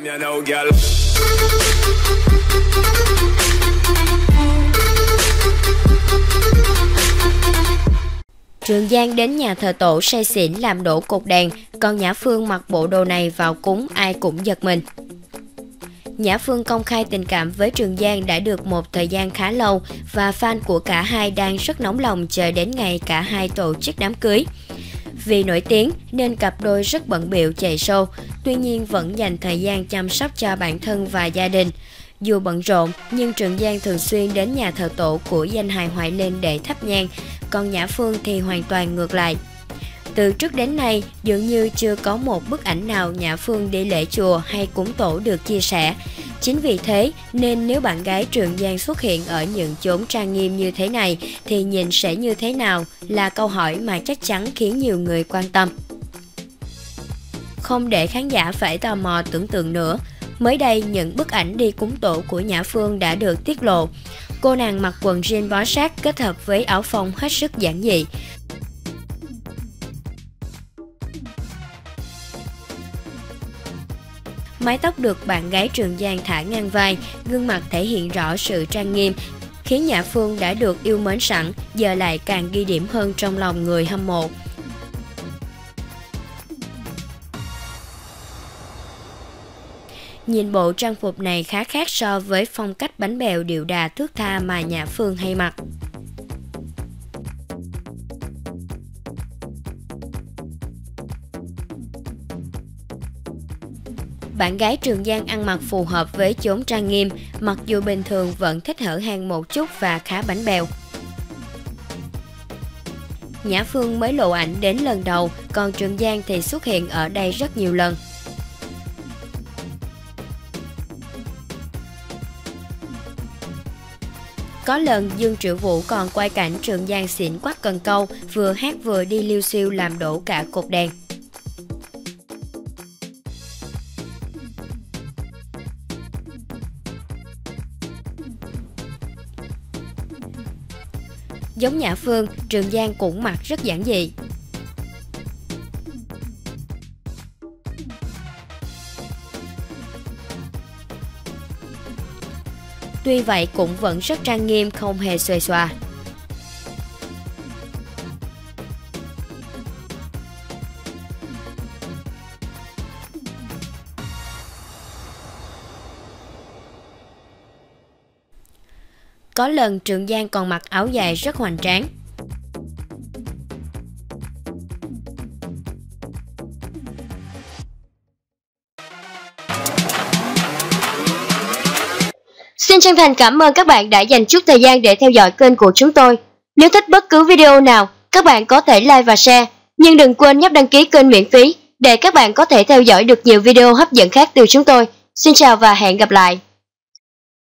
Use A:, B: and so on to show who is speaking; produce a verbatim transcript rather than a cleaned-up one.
A: Trường Giang đến nhà thờ tổ say xỉn làm đổ cột đèn, còn Nhã Phương mặc bộ đồ này vào cúng ai cũng giật mình. Nhã Phương công khai tình cảm với Trường Giang đã được một thời gian khá lâu và fan của cả hai đang rất nóng lòng chờ đến ngày cả hai tổ chức đám cưới. Vì nổi tiếng nên cặp đôi rất bận bịu chạy show, tuy nhiên vẫn dành thời gian chăm sóc cho bản thân và gia đình. Dù bận rộn, nhưng Trường Giang thường xuyên đến nhà thờ tổ của danh hài Hoài Linh để thắp nhang, còn Nhã Phương thì hoàn toàn ngược lại. Từ trước đến nay, dường như chưa có một bức ảnh nào Nhã Phương đi lễ chùa hay cúng tổ được chia sẻ. Chính vì thế nên nếu bạn gái Trường Giang xuất hiện ở những chốn trang nghiêm như thế này thì nhìn sẽ như thế nào là câu hỏi mà chắc chắn khiến nhiều người quan tâm. Không để khán giả phải tò mò tưởng tượng nữa, mới đây những bức ảnh đi cúng tổ của Nhã Phương đã được tiết lộ. Cô nàng mặc quần jean bó sát kết hợp với áo phông hết sức giản dị. Mái tóc được bạn gái Trường Giang thả ngang vai, gương mặt thể hiện rõ sự trang nghiêm, khiến Nhã Phương đã được yêu mến sẵn, giờ lại càng ghi điểm hơn trong lòng người hâm mộ. Nhìn bộ trang phục này khá khác so với phong cách bánh bèo điệu đà thướt tha mà Nhã Phương hay mặc. Bạn gái Trường Giang ăn mặc phù hợp với chốn trang nghiêm, mặc dù bình thường vẫn thích hở hang một chút và khá bánh bèo. Nhã Phương mới lộ ảnh đến lần đầu, còn Trường Giang thì xuất hiện ở đây rất nhiều lần. Có lần Dương Triệu Vũ còn quay cảnh Trường Giang xỉn quắc cần câu, vừa hát vừa đi liêu xiêu làm đổ cả cột đèn. Giống Nhã Phương, Trường Giang cũng mặc rất giản dị. Tuy vậy cũng vẫn rất trang nghiêm, không hề xuề xòa. Có lần Trường Giang còn mặc áo dài rất hoành tráng. Xin chân thành cảm ơn các bạn đã dành chút thời gian để theo dõi kênh của chúng tôi. Nếu thích bất cứ video nào, các bạn có thể like và share. Nhưng đừng quên nhấp đăng ký kênh miễn phí để các bạn có thể theo dõi được nhiều video hấp dẫn khác từ chúng tôi. Xin chào và hẹn gặp lại.